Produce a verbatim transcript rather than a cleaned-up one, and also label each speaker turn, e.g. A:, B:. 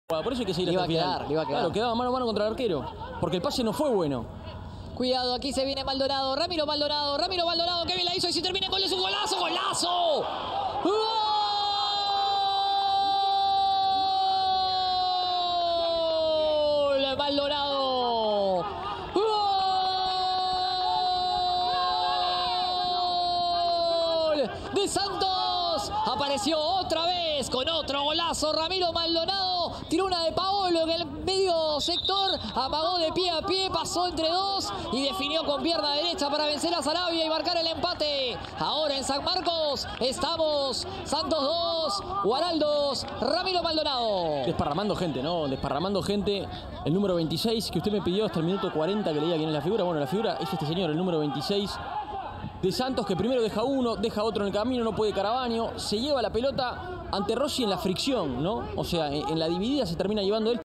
A: Por eso hay que seguir
B: Le
A: hasta
B: iba
A: el
B: a
A: final.
B: quedar, le iba a quedar.
A: Claro, quedaba mano a mano contra el arquero. Porque el pase no fue bueno.
B: Cuidado, aquí se viene Maldonado. Ramiro Maldonado, Ramiro Maldonado. Qué bien la hizo y si termina con gol es un golazo, golazo. ¡Gol! Maldonado. ¡Gol! De Santos. Apareció otra vez con otro golazo. Ramiro Maldonado tiró una de Paolo en el medio sector. Amagó de pie a pie, pasó entre dos y definió con pierna derecha para vencer a Sarabia y marcar el empate. Ahora en San Marcos estamos Santos dos, Huaral dos, Ramiro Maldonado.
A: Desparramando gente, ¿no? Desparramando gente. El número veintiséis que usted me pidió hasta el minuto cuarenta que leía quién es la figura. Bueno, la figura es este señor, el número veintiséis de Santos, que primero deja uno, deja otro en el camino, no puede Carabaño, se lleva la pelota ante Rossi en la fricción, ¿no? O sea, en la dividida se termina llevando él.